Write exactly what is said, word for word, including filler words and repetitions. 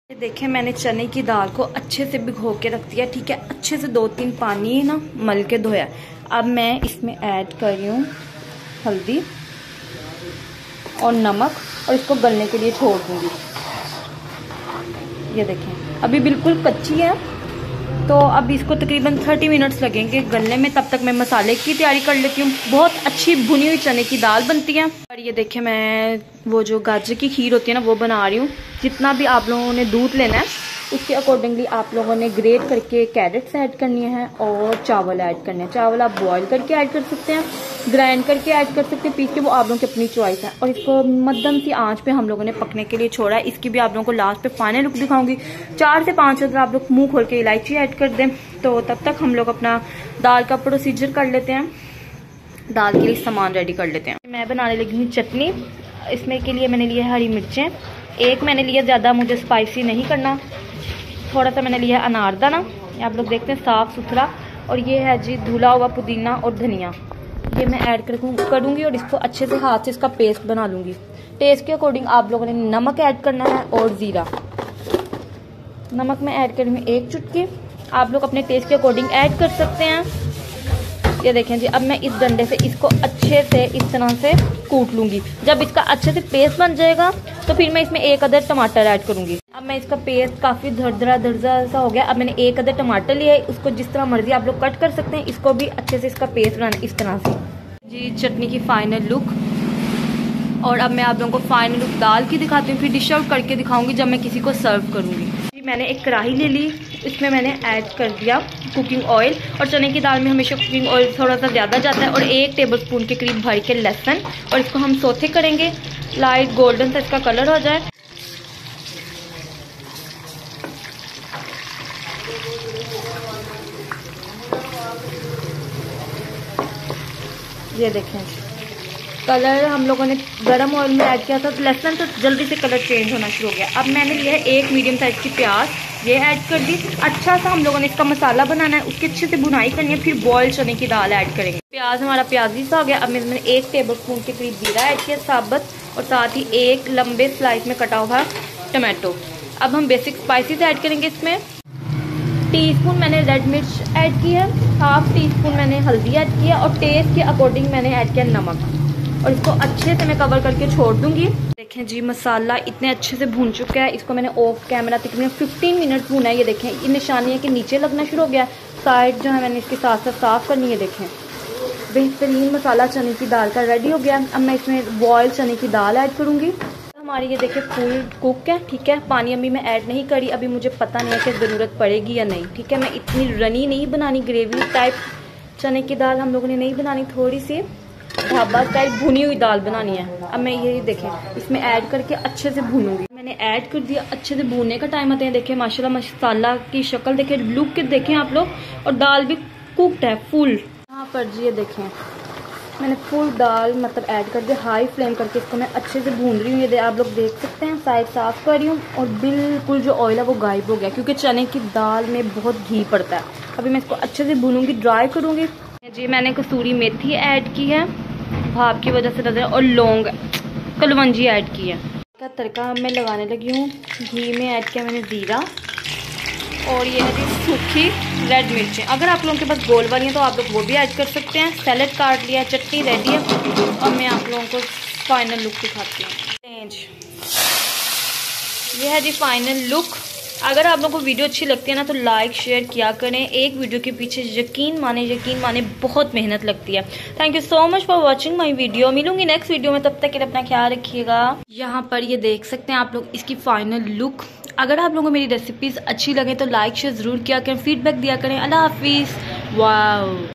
देखिए मैंने चने की दाल को अच्छे से भिगो के रख दिया, ठीक है। अच्छे से दो तीन पानी ना मल के धोया। अब मैं इसमें ऐड कर रही हूँ हल्दी और नमक और इसको गलने के लिए छोड़ दूँगी। ये देखें अभी बिल्कुल कच्ची है, तो अब इसको तकरीबन तीस मिनट्स लगेंगे गलने में। तब तक मैं मसाले की तैयारी कर लेती हूँ। बहुत अच्छी भुनी हुई चने की दाल बनती है। और ये देखिए मैं वो जो गाजर की खीर होती है ना वो बना रही हूँ। जितना भी आप लोगों ने दूध लेना है उसके अकॉर्डिंगली आप लोगों ने ग्रेट करके कैरेट्स ऐड करनी है और चावल ऐड करने हैं। चावल आप बॉईल करके ऐड कर सकते हैं, ग्राइंड करके ऐड कर सकते हैं, पीस के, वो आप लोगों की अपनी चॉइस है। और इसको मध्यम सी आंच पे हम लोगों ने पकने के लिए छोड़ा है। इसकी भी आप लोगों को लास्ट पे फाइनल लुक दिखाऊंगी। चार से पांच अगर आप लोग मुंह खोल के इलायची ऐड कर दें तो तब तक हम लोग अपना दाल का प्रोसीजर कर लेते हैं। दाल के लिए सामान रेडी कर लेते हैं। मैं बनाने लगी हूँ चटनी। इसमें के लिए मैंने लिया हरी मिर्चें, एक मैंने लिया, ज़्यादा मुझे स्पाइसी नहीं करना। थोड़ा सा मैंने लिया अनारदाना, आप लोग देखते हैं साफ सुथरा। और ये है जी धुला हुआ पुदीना और धनिया, ये मैं ऐड करूँगी और इसको अच्छे से हाथ से इसका पेस्ट बना लूँगी। टेस्ट के अकॉर्डिंग आप लोगों ने नमक ऐड करना है और ज़ीरा। नमक मैं ऐड करूँगी एक चुटकी, आप लोग अपने टेस्ट के अकॉर्डिंग ऐड कर सकते हैं। ये देखें जी, अब मैं इस डंडे से इसको अच्छे से इस तरह से कूट लूँगी। जब इसका अच्छे से पेस्ट बन जाएगा तो फिर मैं इसमें एक अदर टमाटर ऐड करूँगी। अब मैं इसका पेस्ट काफ़ी दरदरा दरदरा सा हो गया। अब मैंने एक अदर टमाटर लिया है, उसको जिस तरह मर्जी आप लोग कट कर सकते हैं। इसको भी अच्छे से इसका पेस्ट बनाना इस तरह से जी। चटनी की फाइनल लुक। और अब मैं आप लोगों को फाइनल लुक दाल की दिखाती हूँ, फिर डिश आउट करके दिखाऊंगी जब मैं किसी को सर्व करूँगी। मैंने एक कढ़ाई ले ली, इसमें मैंने ऐड कर दिया कुकिंग ऑयल। और चने की दाल में हमेशा कुकिंग ऑयल थोड़ा सा ज़्यादा जाता है। और एक टेबलस्पून के करीब भर के लहसुन, और इसको हम सौते करेंगे लाइट गोल्डन सा इसका कलर हो जाए। ये देखें कलर हम लोगों ने गरम ऑयल में ऐड किया था, तो लहसुन तो जल्दी से कलर चेंज होना शुरू हो गया। अब मैंने लिया है एक मीडियम साइज की प्याज, ये ऐड कर दी। अच्छा सा हम लोगों ने इसका मसाला बनाना है, उसकी अच्छे से भुनाई करनी है, फिर बॉयल चने की दाल ऐड करेंगे। प्याज हमारा प्याजी सा हो गया। अब मैंने एक टेबल स्पून के करीब जीरा ऐड किया साबुत, और साथ ही एक लंबे स्लाइस में कटा हुआ टमाटो। अब हम बेसिक स्पाइसेस ऐड करेंगे इसमें। टीस्पून मैंने रेड मिर्च ऐड की है, हाफ टी स्पून मैंने हल्दी ऐड किया, और टेस्ट के अकॉर्डिंग मैंने ऐड किया नमक। और इसको अच्छे से मैं कवर करके छोड़ दूंगी। देखें जी मसाला इतने अच्छे से भून चुका है। इसको मैंने ऑफ कैमरा तकरीबन पंद्रह मिनट भूना है। ये देखें ये निशानी है कि नीचे लगना शुरू हो गया। साइड जो है मैंने इसके साथ साथ साफ करनी है। देखें बेहतरीन मसाला चने की दाल का रेडी हो गया। अब मैं इसमें बॉयल चने की दाल ऐड करूँगी। हमारी ये देखें फुल कुक है, ठीक है। पानी अभी मैं ऐड नहीं करी, अभी मुझे पता नहीं है कि ज़रूरत पड़ेगी या नहीं, ठीक है। मैं इतनी रनी नहीं बनानी, ग्रेवी टाइप चने की दाल हम लोगों ने नहीं बनानी, थोड़ी सी ढाबा टाइप भुनी हुई दाल बनानी है। अब मैं ये देखें इसमें ऐड करके अच्छे से भूनूंगी। मैंने ऐड कर दिया, अच्छे से भूनने का टाइम आता है। देखें माशाल्लाह मसाला की शक्ल देखें, लुक के देखें आप लोग, और दाल भी कुकड है फुल। यहाँ पर जी ये देखें मैंने फुल दाल मतलब ऐड कर दिया। हाई फ्लेम करके इसको मैं अच्छे से भून रही हूँ। ये आप लोग देख सकते हैं, साइड साफ कर रही हूँ, और बिल्कुल जो ऑयल है वो गायब हो गया, क्योंकि चने की दाल में बहुत घी पड़ता है। अभी मैं इसको अच्छे से भूनूंगी, ड्राई करूँगी जी। मैंने कसूरी मेथी ऐड की है, भाप की वजह से नजर, और लौंग कलवंजी ऐड की है। का तड़का मैं लगाने लगी हूँ। घी में ऐड किया मैंने ज़ीरा, और ये है जी सूखी रेड मिर्चें। अगर आप लोगों के पास गोल वाली हैं तो आप लोग वो भी ऐड कर सकते हैं। सैलेड काट लिया, चटनी रेडी है। और मैं आप लोगों को फाइनल लुक दिखाती हूँ। ये है जी फाइनल लुक। अगर आप लोगों को वीडियो अच्छी लगती है ना तो लाइक शेयर किया करें। एक वीडियो के पीछे यकीन माने यकीन माने बहुत मेहनत लगती है। Thank you so much for watching my video. मिलूंगी नेक्स्ट वीडियो में, तब तक के लिए अपना ख्याल रखिएगा। यहाँ पर ये देख सकते हैं आप लोग इसकी फाइनल लुक। अगर आप लोगों को मेरी रेसिपीज अच्छी लगे तो लाइक शेयर जरूर किया करें, फीडबैक दिया करें। अल्लाह हाफिज। वाओ।